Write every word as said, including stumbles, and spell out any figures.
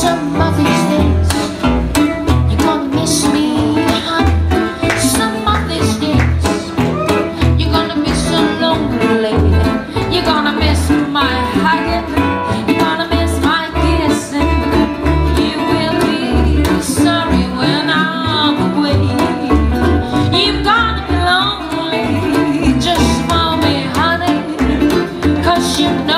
some of these days you're gonna miss me, honey. Some of these days you're gonna be so lonely. You're gonna miss my hugging. You're gonna miss my kissing. You will be sorry when I'm away. You're gonna be lonely just for me, honey, 'cause you know